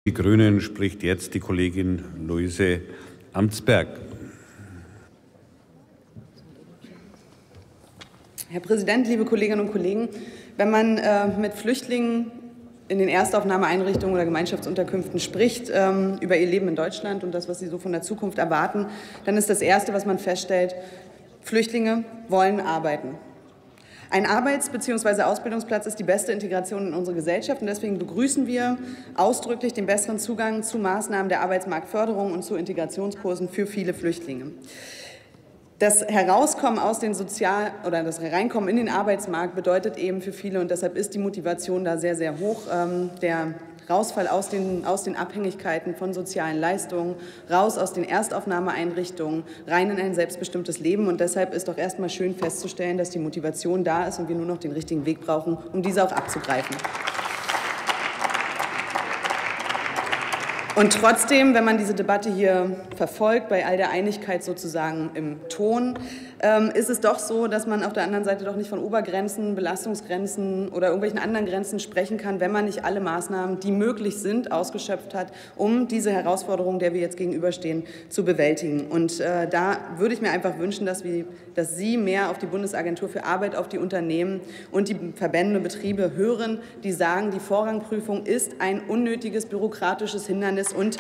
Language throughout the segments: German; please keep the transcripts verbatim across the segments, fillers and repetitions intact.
Die Grünen spricht jetzt die Kollegin Luise Amtsberg. Herr Präsident, liebe Kolleginnen und Kollegen! Wenn man äh, mit Flüchtlingen in den Erstaufnahmeeinrichtungen oder Gemeinschaftsunterkünften spricht ähm, über ihr Leben in Deutschland und das, was sie so von der Zukunft erwarten, dann ist das Erste, was man feststellt, Flüchtlinge wollen arbeiten. Ein Arbeits- bzw. Ausbildungsplatz ist die beste Integration in unsere Gesellschaft und deswegen begrüßen wir ausdrücklich den besseren Zugang zu Maßnahmen der Arbeitsmarktförderung und zu Integrationskursen für viele Flüchtlinge. Das Herauskommen aus den Sozial- oder das Hereinkommen in den Arbeitsmarkt bedeutet eben für viele, und deshalb ist die Motivation da sehr, sehr hoch, ähm, der Rausfall aus den, aus den Abhängigkeiten von sozialen Leistungen, raus aus den Erstaufnahmeeinrichtungen, rein in ein selbstbestimmtes Leben. Und deshalb ist doch erstmal schön festzustellen, dass die Motivation da ist und wir nur noch den richtigen Weg brauchen, um diese auch abzugreifen. Und trotzdem, wenn man diese Debatte hier verfolgt, bei all der Einigkeit sozusagen im Ton, ähm, ist es doch so, dass man auf der anderen Seite doch nicht von Obergrenzen, Belastungsgrenzen oder irgendwelchen anderen Grenzen sprechen kann, wenn man nicht alle Maßnahmen, die möglich sind, ausgeschöpft hat, um diese Herausforderung, der wir jetzt gegenüberstehen, zu bewältigen. Und äh, da würde ich mir einfach wünschen, dass, wir, dass Sie mehr auf die Bundesagentur für Arbeit, auf die Unternehmen und die Verbände und Betriebe hören, die sagen, die Vorrangprüfung ist ein unnötiges bürokratisches Hindernis und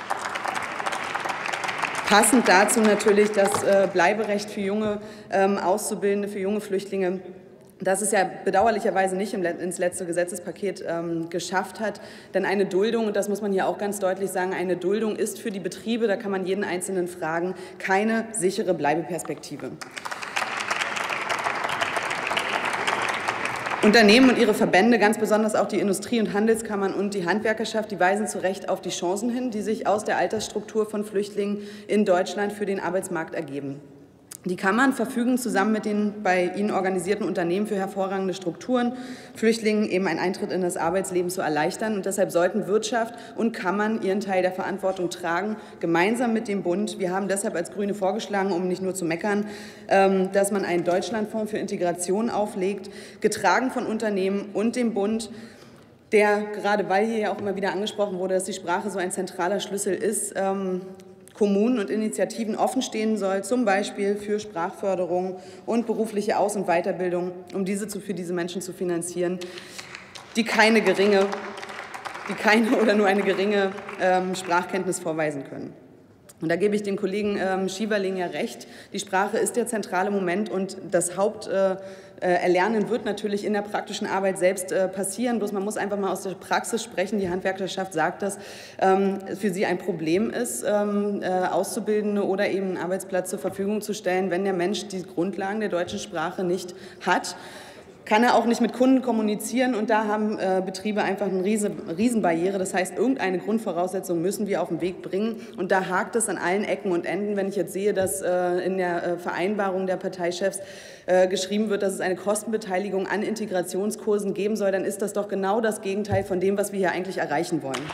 passend dazu natürlich das äh, Bleiberecht für junge ähm, Auszubildende, für junge Flüchtlinge, das es ja bedauerlicherweise nicht im, ins letzte Gesetzespaket ähm, geschafft hat. Denn eine Duldung, und das muss man hier auch ganz deutlich sagen, eine Duldung ist für die Betriebe, da kann man jeden Einzelnen fragen, keine sichere Bleibeperspektive. Unternehmen und ihre Verbände, ganz besonders auch die Industrie- und Handelskammern und die Handwerkerschaft, die weisen zu Recht auf die Chancen hin, die sich aus der Altersstruktur von Flüchtlingen in Deutschland für den Arbeitsmarkt ergeben. Die Kammern verfügen zusammen mit den bei ihnen organisierten Unternehmen für hervorragende Strukturen, Flüchtlingen eben einen Eintritt in das Arbeitsleben zu erleichtern. Und deshalb sollten Wirtschaft und Kammern ihren Teil der Verantwortung tragen, gemeinsam mit dem Bund. Wir haben deshalb als Grüne vorgeschlagen, um nicht nur zu meckern, dass man einen Deutschlandfonds für Integration auflegt, getragen von Unternehmen und dem Bund, der, gerade weil hier ja auch immer wieder angesprochen wurde, dass die Sprache so ein zentraler Schlüssel ist, Kommunen und Initiativen offenstehen soll, zum Beispiel für Sprachförderung und berufliche Aus- und Weiterbildung, um diese zu, für diese Menschen zu finanzieren, die keine geringe, die keine oder nur eine geringe ähm, Sprachkenntnis vorweisen können. Und da gebe ich dem Kollegen ähm, Schieberling ja recht. Die Sprache ist der zentrale Moment und das Haupterlernen äh, wird natürlich in der praktischen Arbeit selbst äh, passieren. Bloß man muss einfach mal aus der Praxis sprechen. Die Handwerkerschaft sagt, dass ähm, für sie ein Problem ist, ähm, äh, Auszubildende oder eben einen Arbeitsplatz zur Verfügung zu stellen, wenn der Mensch die Grundlagen der deutschen Sprache nicht hat. Kann er auch nicht mit Kunden kommunizieren und da haben äh, Betriebe einfach eine riesen, Riesenbarriere. Das heißt, irgendeine Grundvoraussetzung müssen wir auf den Weg bringen und da hakt es an allen Ecken und Enden. Wenn ich jetzt sehe, dass äh, in der äh, Vereinbarung der Parteichefs äh, geschrieben wird, dass es eine Kostenbeteiligung an Integrationskursen geben soll, dann ist das doch genau das Gegenteil von dem, was wir hier eigentlich erreichen wollen.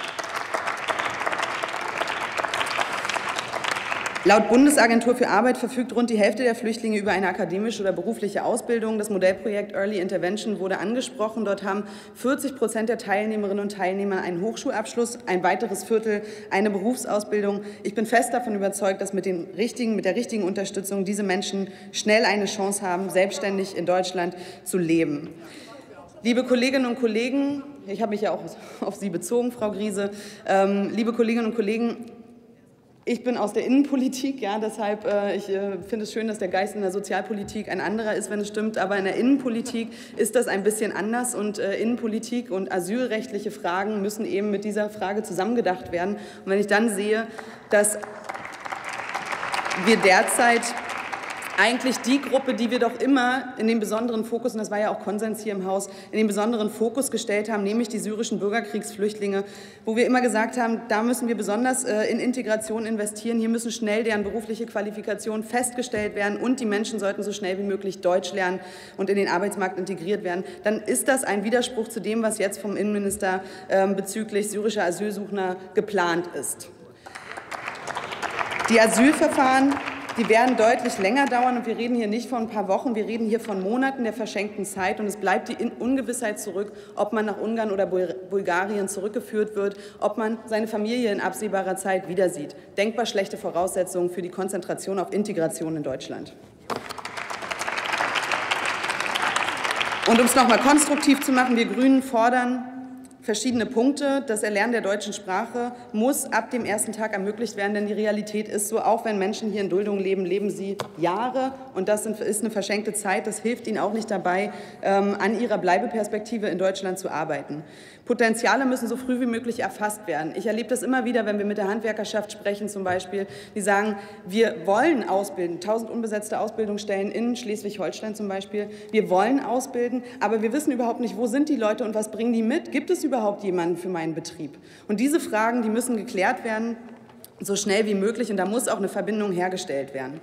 Laut Bundesagentur für Arbeit verfügt rund die Hälfte der Flüchtlinge über eine akademische oder berufliche Ausbildung. Das Modellprojekt Early Intervention wurde angesprochen. Dort haben vierzig Prozent der Teilnehmerinnen und Teilnehmer einen Hochschulabschluss, ein weiteres Viertel eine Berufsausbildung. Ich bin fest davon überzeugt, dass mit, den richtigen, mit der richtigen Unterstützung diese Menschen schnell eine Chance haben, selbstständig in Deutschland zu leben. Liebe Kolleginnen und Kollegen, ich habe mich ja auch auf Sie bezogen, Frau Griese, ähm, liebe Kolleginnen und Kollegen, ich bin aus der Innenpolitik, ja, deshalb äh, ich äh, finde es schön, dass der Geist in der Sozialpolitik ein anderer ist, wenn es stimmt, aber in der Innenpolitik ist das ein bisschen anders und äh, Innenpolitik und asylrechtliche Fragen müssen eben mit dieser Frage zusammengedacht werden. Und wenn ich dann sehe, dass wir derzeit eigentlich die Gruppe, die wir doch immer in den besonderen Fokus, und das war ja auch Konsens hier im Haus, in den besonderen Fokus gestellt haben, nämlich die syrischen Bürgerkriegsflüchtlinge, wo wir immer gesagt haben, da müssen wir besonders äh, in Integration investieren, hier müssen schnell deren berufliche Qualifikationen festgestellt werden und die Menschen sollten so schnell wie möglich Deutsch lernen und in den Arbeitsmarkt integriert werden, dann ist das ein Widerspruch zu dem, was jetzt vom Innenminister äh, bezüglich syrischer Asylsuchender geplant ist. Die Asylverfahren Die werden deutlich länger dauern und wir reden hier nicht von ein paar Wochen, wir reden hier von Monaten der verschenkten Zeit und es bleibt die Ungewissheit zurück, ob man nach Ungarn oder Bulgarien zurückgeführt wird, ob man seine Familie in absehbarer Zeit wieder sieht. Denkbar schlechte Voraussetzungen für die Konzentration auf Integration in Deutschland. Und um es noch mal konstruktiv zu machen, wir Grünen fordern verschiedene Punkte. Das Erlernen der deutschen Sprache muss ab dem ersten Tag ermöglicht werden, denn die Realität ist so, auch wenn Menschen hier in Duldung leben, leben sie Jahre und das ist eine verschenkte Zeit. Das hilft ihnen auch nicht dabei, an ihrer Bleibeperspektive in Deutschland zu arbeiten. Potenziale müssen so früh wie möglich erfasst werden. Ich erlebe das immer wieder, wenn wir mit der Handwerkerschaft sprechen zum Beispiel, die sagen, wir wollen ausbilden, tausend unbesetzte Ausbildungsstellen in Schleswig-Holstein zum Beispiel, wir wollen ausbilden, aber wir wissen überhaupt nicht, wo sind die Leute und was bringen die mit? Gibt es überhaupt jemanden für meinen Betrieb? Und diese Fragen, die müssen geklärt werden, so schnell wie möglich, und da muss auch eine Verbindung hergestellt werden.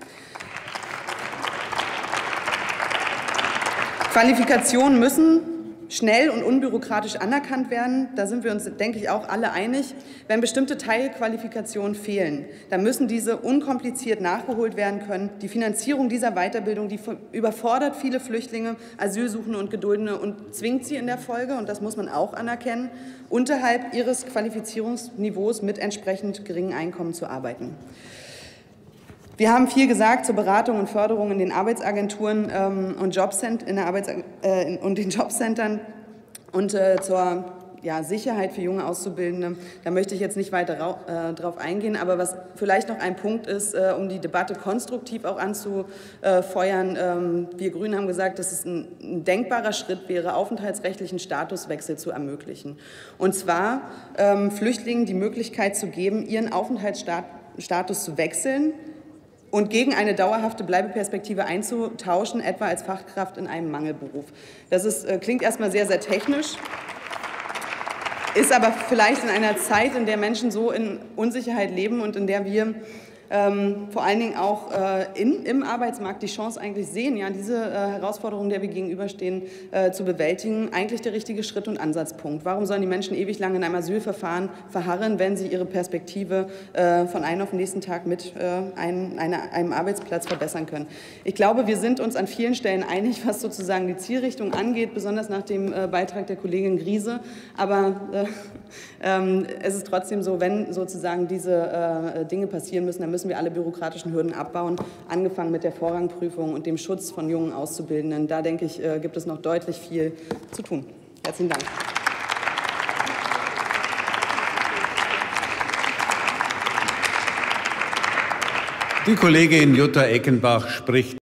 Qualifikationen müssen schnell und unbürokratisch anerkannt werden. Da sind wir uns, denke ich, auch alle einig. Wenn bestimmte Teilqualifikationen fehlen, dann müssen diese unkompliziert nachgeholt werden können. Die Finanzierung dieser Weiterbildung, die überfordert viele Flüchtlinge, Asylsuchende und Geduldete und zwingt sie in der Folge, und das muss man auch anerkennen, unterhalb ihres Qualifizierungsniveaus mit entsprechend geringen Einkommen zu arbeiten. Wir haben viel gesagt zur Beratung und Förderung in den Arbeitsagenturen ähm, und, Jobcent in der Arbeits äh, und den Jobcentern und äh, zur ja, Sicherheit für junge Auszubildende. Da möchte ich jetzt nicht weiter äh, drauf eingehen, aber was vielleicht noch ein Punkt ist, äh, um die Debatte konstruktiv auch anzufeuern. Ähm, wir Grünen haben gesagt, dass es ein, ein denkbarer Schritt wäre, aufenthaltsrechtlichen Statuswechsel zu ermöglichen. Und zwar ähm, Flüchtlingen die Möglichkeit zu geben, ihren Aufenthaltsstatus zu wechseln und gegen eine dauerhafte Bleibeperspektive einzutauschen, etwa als Fachkraft in einem Mangelberuf. Das ist, äh, klingt erstmal sehr, sehr technisch, ist aber vielleicht in einer Zeit, in der Menschen so in Unsicherheit leben und in der wir ähm, vor allen Dingen auch äh, in, im Arbeitsmarkt die Chance eigentlich sehen, ja, diese äh, Herausforderung, der wir gegenüberstehen, äh, zu bewältigen, eigentlich der richtige Schritt und Ansatzpunkt. Warum sollen die Menschen ewig lang in einem Asylverfahren verharren, wenn sie ihre Perspektive äh, von einem auf den nächsten Tag mit äh, einem, einer, einem Arbeitsplatz verbessern können? Ich glaube, wir sind uns an vielen Stellen einig, was sozusagen die Zielrichtung angeht, besonders nach dem äh, Beitrag der Kollegin Griese. Aber äh, ähm, es ist trotzdem so, wenn sozusagen diese äh, Dinge passieren müssen, dann müssen wir alle bürokratischen Hürden abbauen, angefangen mit der Vorrangprüfung und dem Schutz von jungen Auszubildenden. Da, denke ich, äh, gibt es noch deutlich viel zu tun. Herzlichen Dank. Die Kollegin Jutta Eckenbach spricht